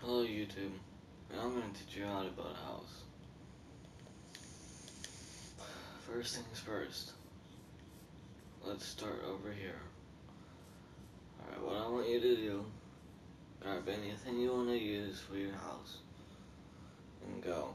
Hello YouTube, and I'm going to teach you how to build a house. First things first, let's start over here. Alright, what I want you to do, grab anything you want to use for your house, and go.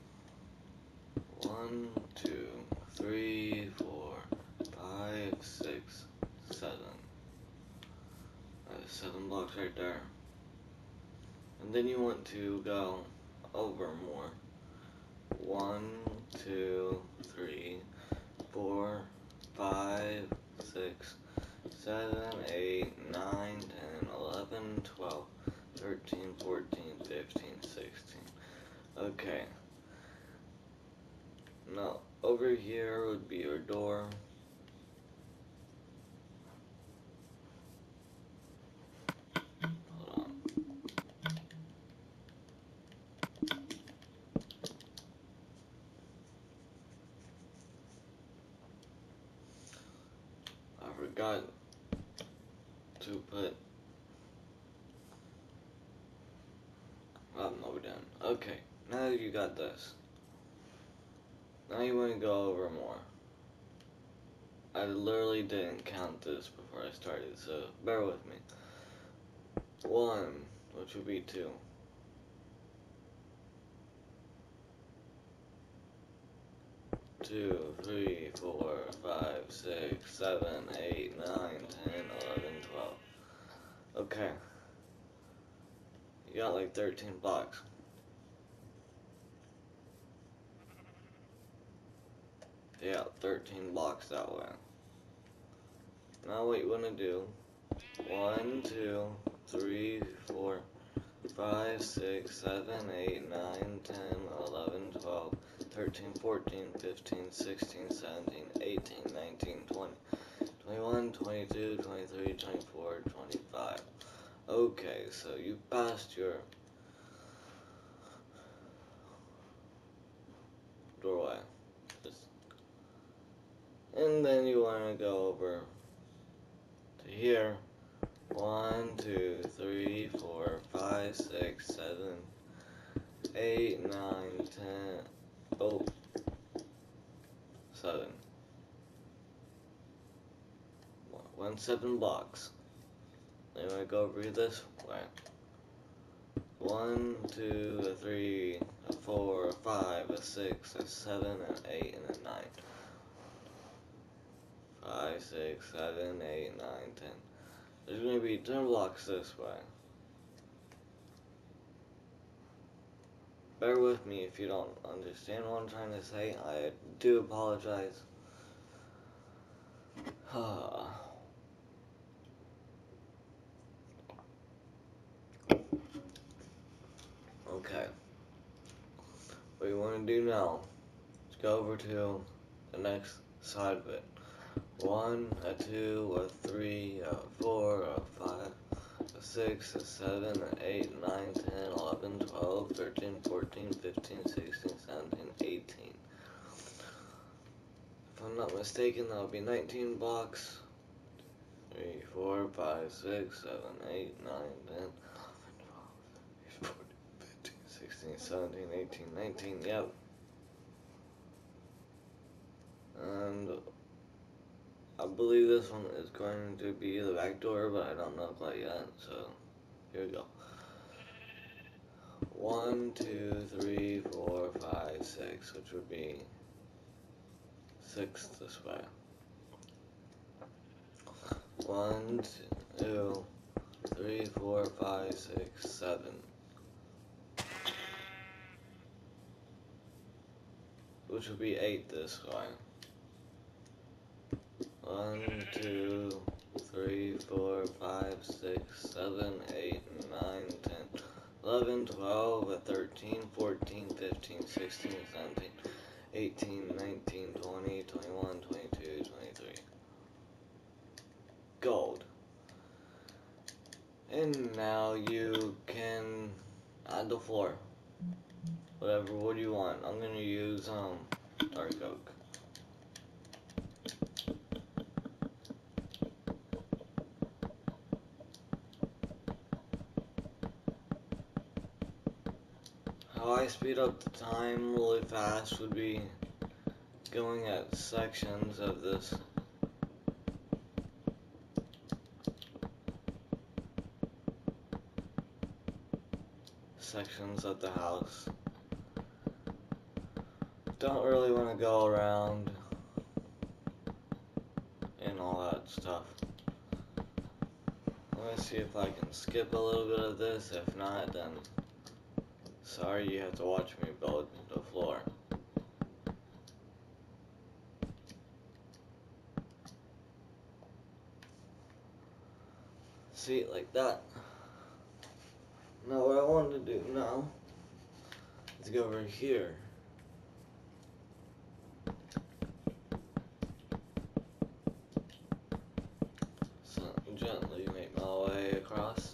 1, 2, 3, 4, 5, 6, 7. That's 7 blocks right there. And then you want to go over more. 1, 2, 3, 4, 5, 6, 7, 8, 9, 10, 11, 12, 13, 14, 15, 16. Okay. Now, over here would be your door. Hold on. I forgot to put... Oh, no, we're done. Okay, now you got this. Now you want to go over more. I literally didn't count this before I started, so bear with me. 1, which would be 2. 2, 3, 4, 5, 6, 7, 8, 9, 10, 11, 12. Okay. You got like 13 blocks. Yeah, 13 blocks that way. Now what you want to do, 1, 2, 3, 4, 5, 6, 7, 8, 9, 10, 11, 12, 13, 14, 15, 16, 17, 18, 19, 20, 21, 22, 23, 24, 25. Okay, so you passed your doorway. And then you want to go over to here. 1, 2, 3, 4, 5, 6, 7, 8, 9, 10, oh, 7. 7 blocks. Then you want to go over this way. 1, 2, 3, 4, 5, 6, 7, 8, and 9. 5, 6, 7, 8, 9, 10. There's going to be 10 blocks this way. Bear with me if you don't understand what I'm trying to say. I do apologize. Okay. What you want to do now is go over to the next side of it. 1, 2, 3, 4, 5, 6, 7, 8, 9, 10, 11, 12, 13, 14, 15, 16, 17, 18. If I'm not mistaken, that would be 19 blocks. 3, 4, 5, 6, 7, 8, 9, 10, 11, 12, 13, 14, 15, 16, 17, 18, 19, yep. And I believe this one is going to be the back door, but I don't know quite yet, so here we go. 1, 2, 3, 4, 5, 6, which would be 6 this way. 1, 2, 3, 4, 5, 6, 7. Which would be 8 this way. 1, 2, 3, 4, 5, 6, 7, 8, 9, 10, 11, 12, 13, 14, 15, 16, 17, 18, 19, 20, 21, 22, 23. Gold. And now you can add the floor. Whatever wood you want. I'm gonna use dark oak. how I speed up the time really fast would be going at sections of this. Sections of the house. Don't really want to go around and all that stuff. Let me see if I can skip a little bit of this. If not, then sorry, you have to watch me build the floor. See, like that. Now what I want to do now is go over here. So gently make my way across.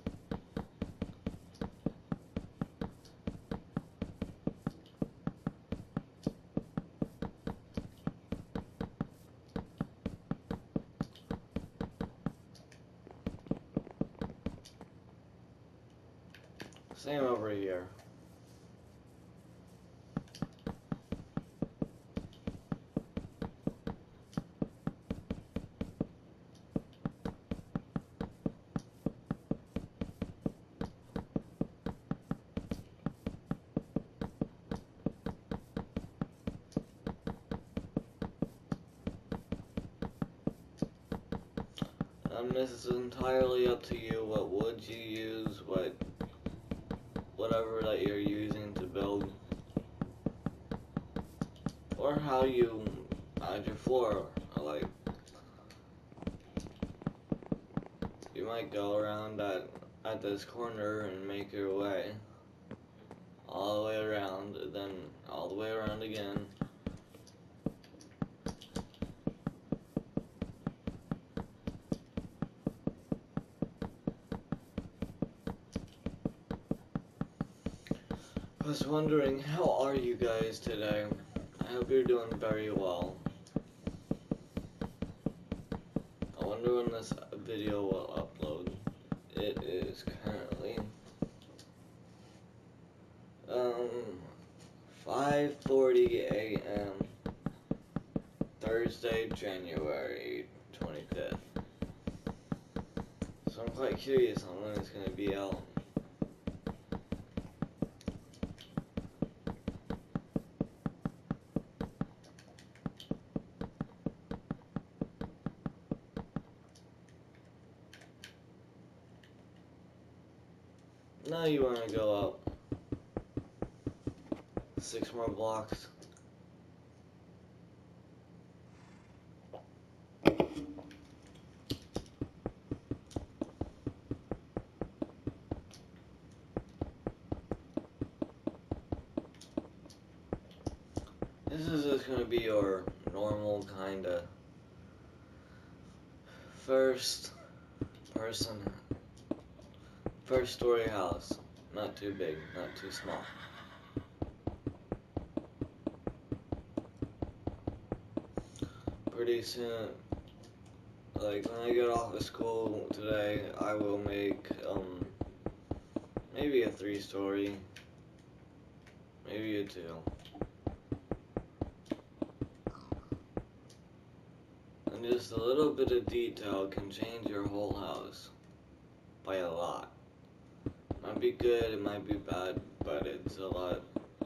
Same over here. This is entirely up to you. What wood you use, whatever that you're using to build, or how you add your floor. Like, you might go around at this corner and make your way all the way around, then all the way around again. I was wondering, how are you guys today? I hope you're doing very well. I wonder when this video will upload. It is currently 5:40 a.m. Thursday, January 25th. So I'm quite curious on when it's going to be out. Now you want to go up 6 more blocks. This is just going to be your normal kind of first story house. Not too big, not too small. Pretty soon, like when I get off of school today, I will make maybe a 3-story, maybe a 2. And just a little bit of detail can change your whole house by a lot. Might be good, it might be bad, but it's a lot.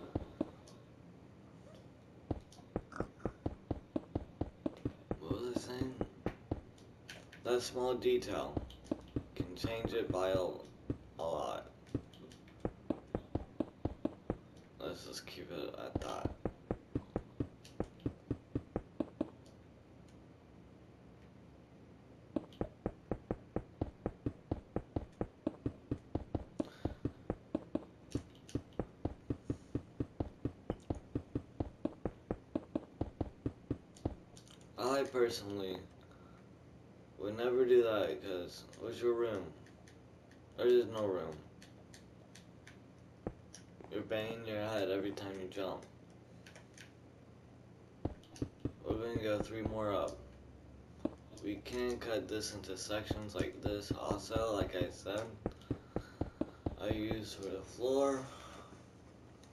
What was I saying? That small detail can change it by a lot. Let's just keep it at that. I personally would never do that because what's your room? There is no room. You're banging your head every time you jump. We're gonna go 3 more up. We can cut this into sections like this also, like I said. I use for the floor.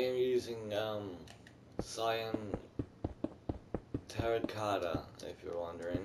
am using cyan terracotta, if you're wondering.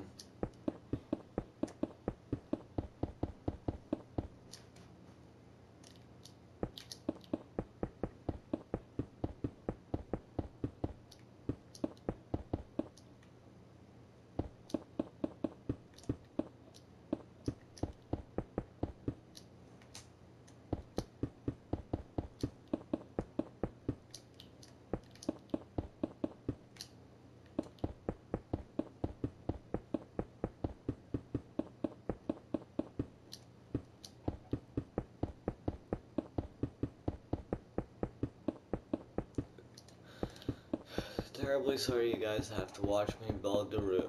Terribly sorry you guys have to watch me build the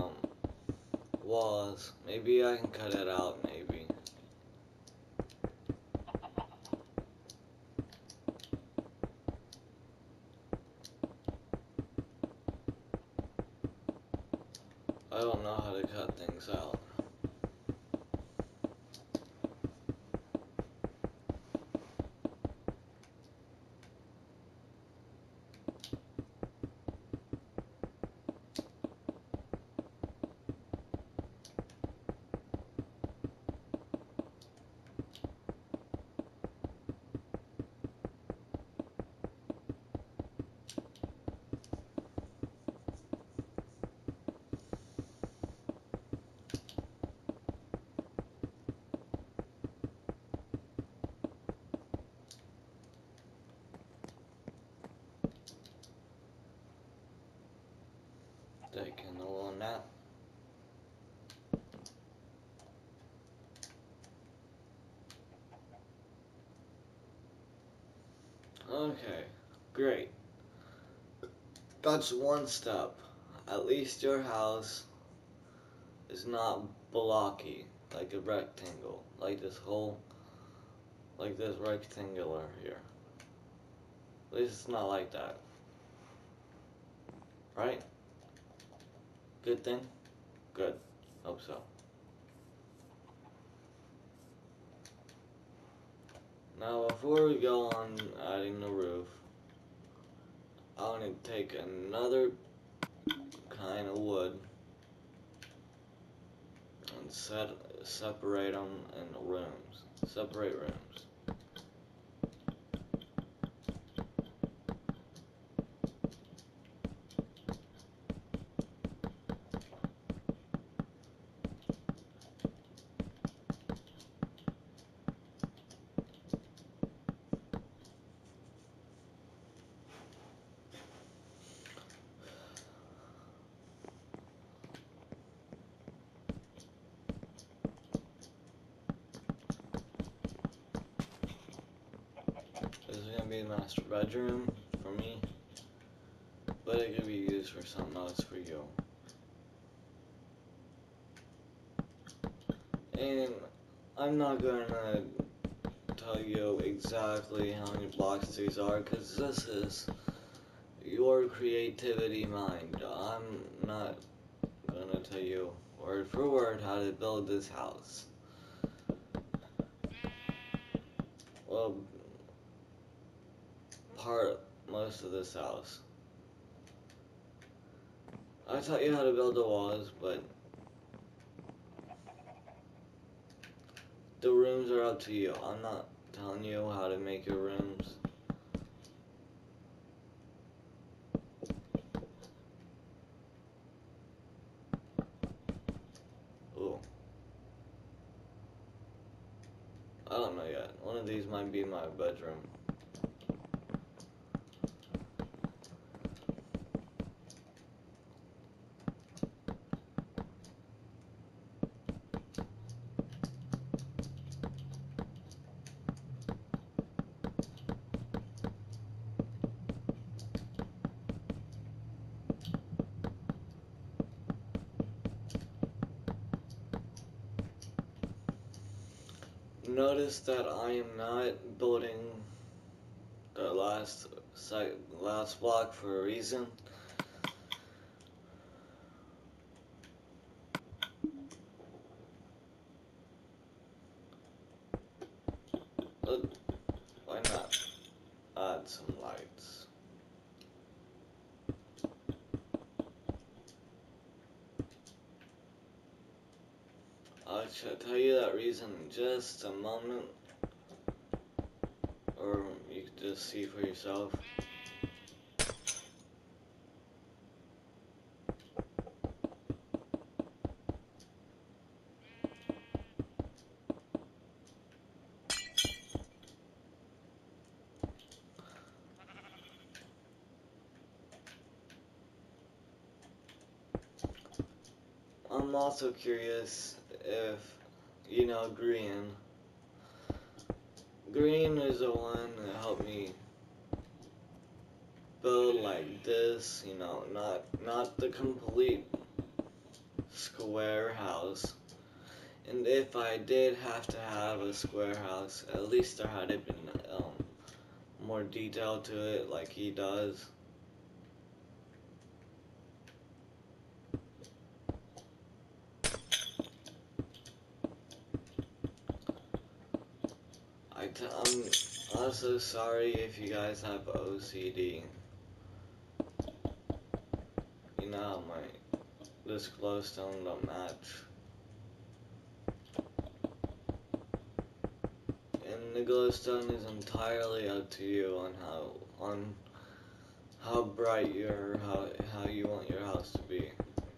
walls. Maybe I can cut it out, maybe. I don't know how to cut things out. Taking a little nap. Okay, great. That's one step. At least your house is not blocky, like a rectangle, like this rectangular here. At least it's not like that. Right? Good thing? Good. Hope so. Now before we go on adding the roof, I want to take another kind of wood and separate them in rooms. Separate rooms. This is gonna be the master bedroom for me, but it could be used for something else for you. And I'm not gonna tell you exactly how many blocks these are, because this is your creativity mind. I'm not gonna tell you word for word how to build this house. Well, most of this house. I taught you how to build the walls, but the rooms are up to you. I'm not telling you how to make your rooms. Ooh. I don't know yet. One of these might be my bedroom. Notice that I am not building the last block for a reason. Why not add some lights? Should I tell you that reason in just a moment? Or you can just see for yourself? I'm also curious if you know Green. Green is the one that helped me build like this, you know, not the complete square house. And if I did have to have a square house, at least there had been more detail to it like he does. I'm also sorry if you guys have OCD. You know how this glowstone don't match. And the glowstone is entirely up to you on how bright how you want your house to be.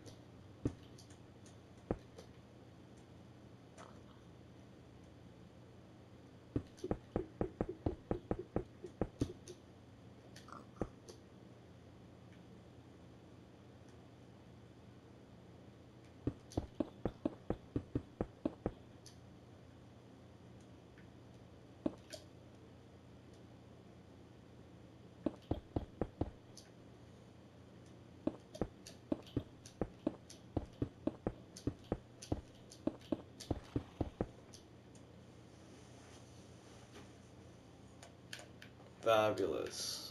Fabulous.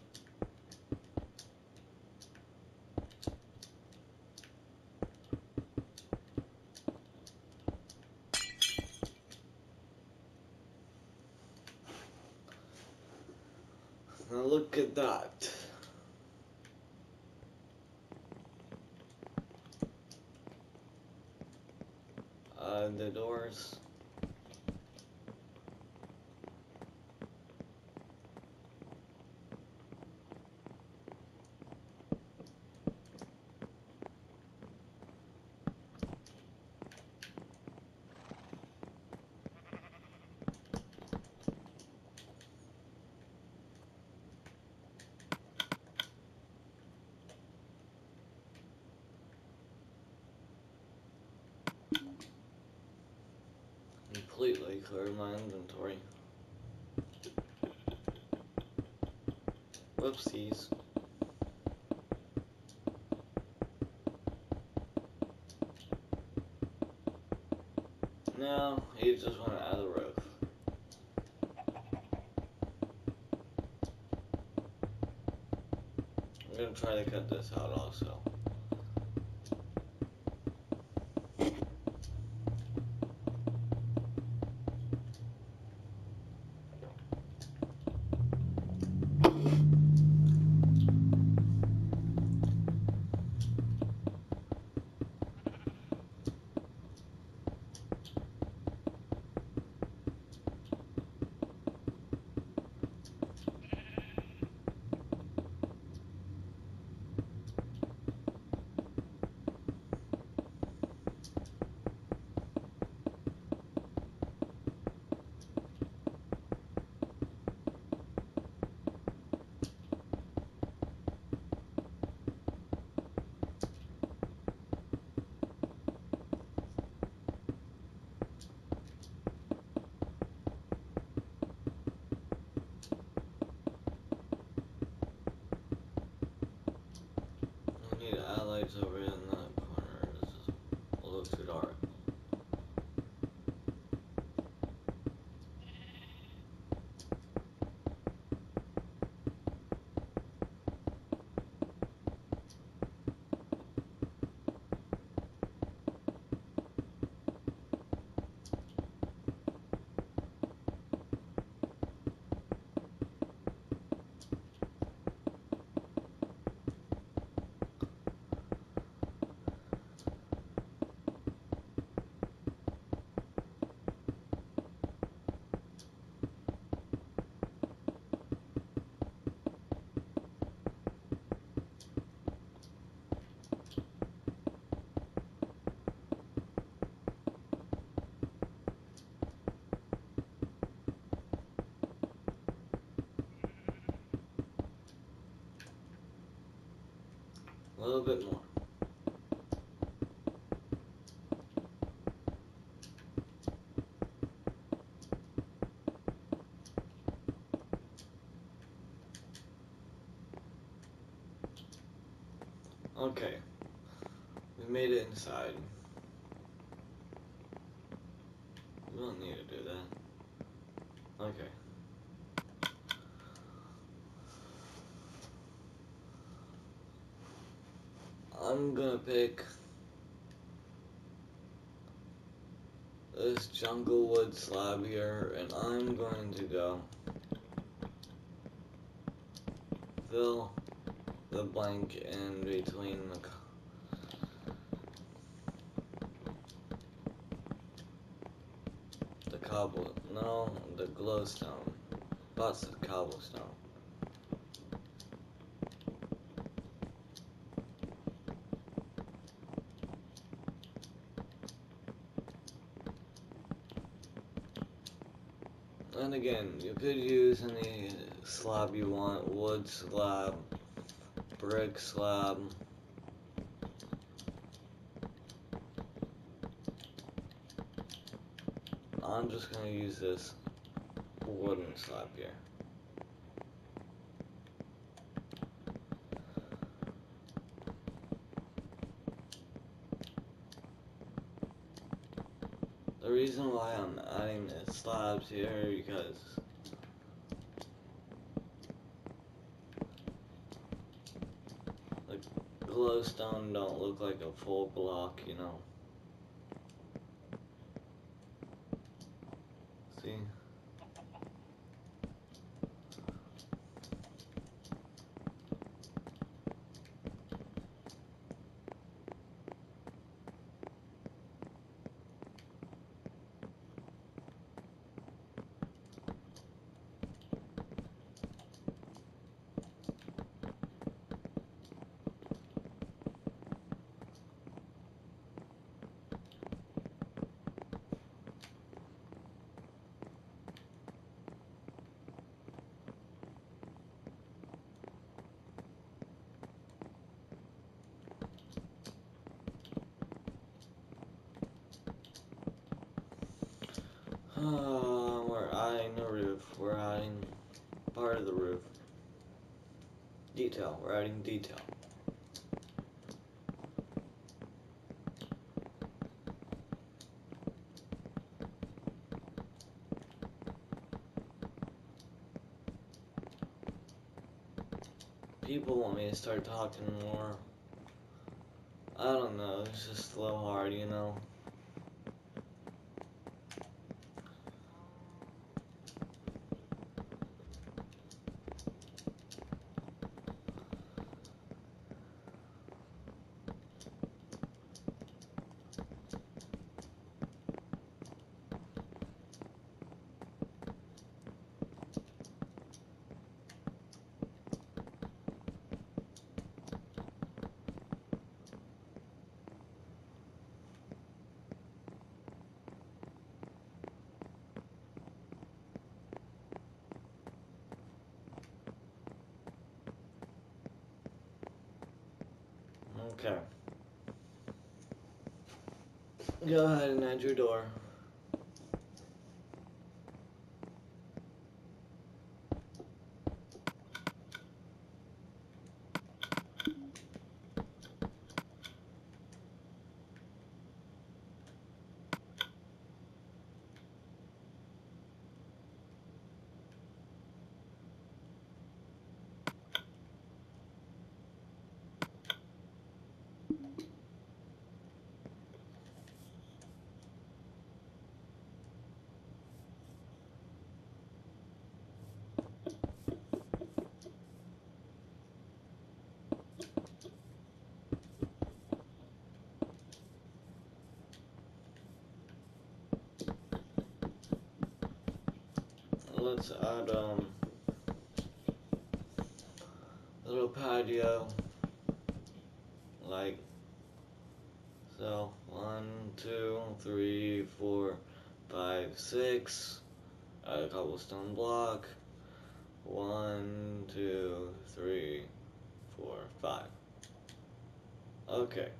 Now look at that. The doors. Completely clear my inventory. Whoopsies. No, he just went out of the roof. I'm gonna try to cut this out also. A little bit more. Okay, we made it inside. We don't need to do that. Okay. I'm gonna pick this jungle wood slab here, and I'm going to go fill the blank in between the glowstone, lots of cobblestone. And again, you could use any slab you want, wood slab, brick slab. I'm just going to use this wooden slab here. The reason why I'm adding the slabs here is because the glowstone don't look like a full block, you know. See? We're adding the roof. We're adding part of the roof. Detail. We're adding detail. People want me to start talking more. I don't know. It's just a little hard, you know. Okay. Go ahead and add your door. Let's add little patio, like so. 1, 2, 3, 4, 5, 6. Add a cobblestone block. 1, 2, 3, 4, 5. Okay.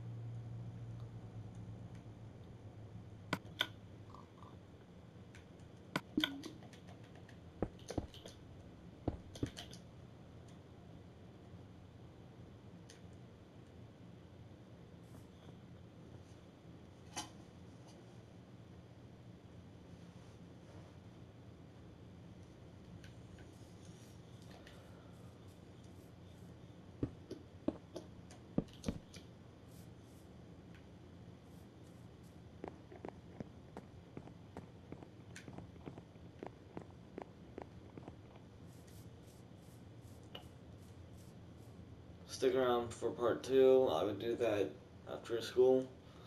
Stick around for part 2. I would do that after school.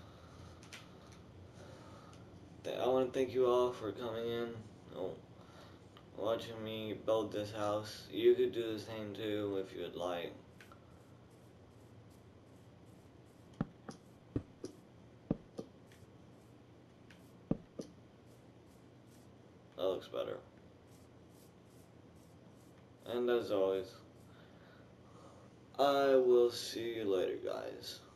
I want to thank you all for coming in, watching me build this house. You could do the same too if you would like. That looks better. And as always, I will see you later, guys.